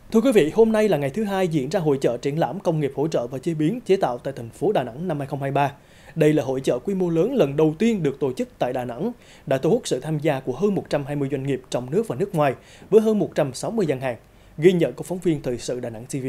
Thưa quý vị, hôm nay là ngày thứ hai diễn ra hội chợ triển lãm công nghiệp hỗ trợ và chế biến chế tạo tại thành phố Đà Nẵng năm 2023. Đây là hội chợ quy mô lớn lần đầu tiên được tổ chức tại Đà Nẵng, đã thu hút sự tham gia của hơn 120 doanh nghiệp trong nước và nước ngoài với hơn 160 gian hàng. Ghi nhận của phóng viên Thời sự Đà Nẵng TV.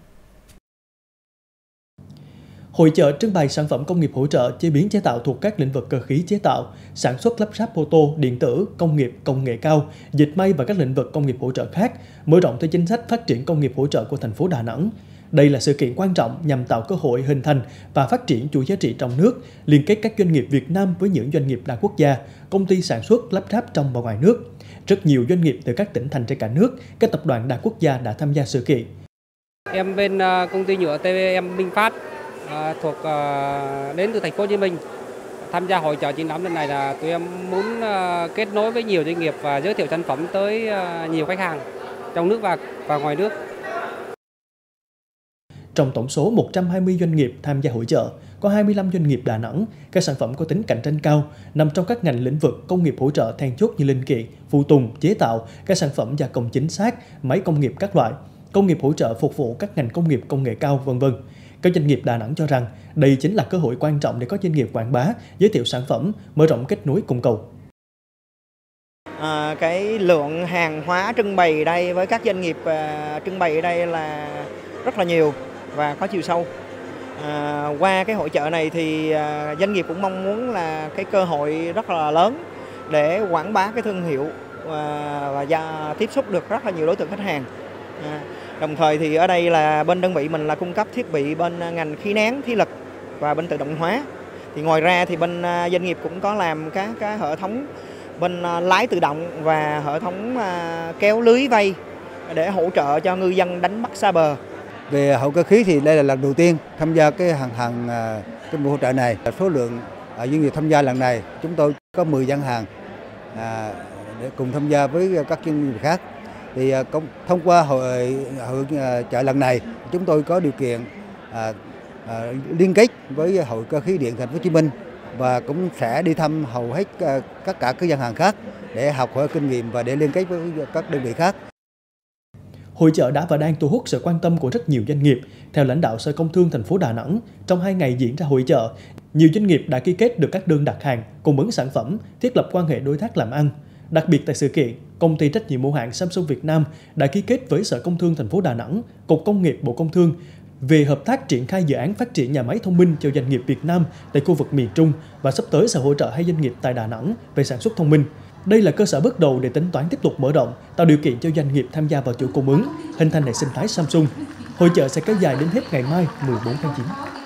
Hội chợ trưng bày sản phẩm công nghiệp hỗ trợ chế biến chế tạo thuộc các lĩnh vực cơ khí chế tạo, sản xuất lắp ráp ô tô, điện tử, công nghiệp, công nghệ cao, dệt may và các lĩnh vực công nghiệp hỗ trợ khác, mở rộng theo chính sách phát triển công nghiệp hỗ trợ của thành phố Đà Nẵng. Đây là sự kiện quan trọng nhằm tạo cơ hội hình thành và phát triển chuỗi giá trị trong nước, liên kết các doanh nghiệp Việt Nam với những doanh nghiệp đa quốc gia, công ty sản xuất lắp ráp trong và ngoài nước. Rất nhiều doanh nghiệp từ các tỉnh thành trên cả nước, các tập đoàn đa quốc gia đã tham gia sự kiện. Em bên công ty nhựa TVM Minh Phát đến từ thành phố Hồ Chí Minh. Tham gia hội chợ triển lãm lần này là tụi em muốn kết nối với nhiều doanh nghiệp và giới thiệu sản phẩm tới nhiều khách hàng trong nước và ngoài nước. Trong tổng số 120 doanh nghiệp tham gia hội chợ, có 25 doanh nghiệp Đà Nẵng, các sản phẩm có tính cạnh tranh cao, nằm trong các ngành lĩnh vực công nghiệp hỗ trợ then chốt như linh kiện, phụ tùng, chế tạo, các sản phẩm gia công chính xác, máy công nghiệp các loại, công nghiệp hỗ trợ phục vụ các ngành công nghiệp công nghệ cao, v.v. Các doanh nghiệp Đà Nẵng cho rằng đây chính là cơ hội quan trọng để các doanh nghiệp quảng bá, giới thiệu sản phẩm, mở rộng kết nối cung cầu. Cái lượng hàng hóa trưng bày đây với các doanh nghiệp trưng bày ở đây là rất là nhiều và có chiều sâu. Qua cái hội chợ này thì doanh nghiệp cũng mong muốn là cái cơ hội rất là lớn để quảng bá cái thương hiệu và tiếp xúc được rất là nhiều đối tượng khách hàng. Đồng thời thì ở đây là bên đơn vị mình là cung cấp thiết bị bên ngành khí nén, khí lực và bên tự động hóa. Thì ngoài ra thì bên doanh nghiệp cũng có làm các cái hệ thống bên lái tự động và hệ thống kéo lưới vây để hỗ trợ cho ngư dân đánh bắt xa bờ. Về hậu cơ khí thì đây là lần đầu tiên tham gia cái cái hỗ trợ này. Số lượng doanh nghiệp tham gia lần này chúng tôi có 10 gian hàng để cùng tham gia với các doanh nghiệp khác. Thì thông qua hội chợ lần này chúng tôi có điều kiện liên kết với Hội Cơ khí Điện Thành phố Hồ Chí Minh và cũng sẽ đi thăm hầu hết tất cả các gian hàng khác để học hỏi kinh nghiệm và để liên kết với các đơn vị khác. Hội chợ đã và đang thu hút sự quan tâm của rất nhiều doanh nghiệp. Theo lãnh đạo Sở Công Thương thành phố Đà Nẵng, trong 2 ngày diễn ra hội chợ, nhiều doanh nghiệp đã ký kết được các đơn đặt hàng, cung ứng sản phẩm, thiết lập quan hệ đối tác làm ăn. Đặc biệt tại sự kiện, công ty trách nhiệm hữu hạn Samsung Việt Nam đã ký kết với Sở Công Thương thành phố Đà Nẵng, Cục Công nghiệp Bộ Công Thương về hợp tác triển khai dự án phát triển nhà máy thông minh cho doanh nghiệp Việt Nam tại khu vực miền Trung và sắp tới sẽ hỗ trợ 2 doanh nghiệp tại Đà Nẵng về sản xuất thông minh. Đây là cơ sở bước đầu để tính toán tiếp tục mở rộng, tạo điều kiện cho doanh nghiệp tham gia vào chuỗi cung ứng, hình thành hệ sinh thái Samsung. Hội chợ sẽ kéo dài đến hết ngày mai 14 tháng 9.